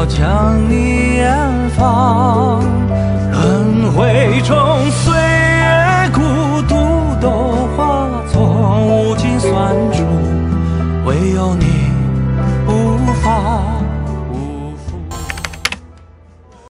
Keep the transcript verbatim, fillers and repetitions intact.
要将你远方。轮回中，岁月孤独都化作无尽酸楚，唯有你。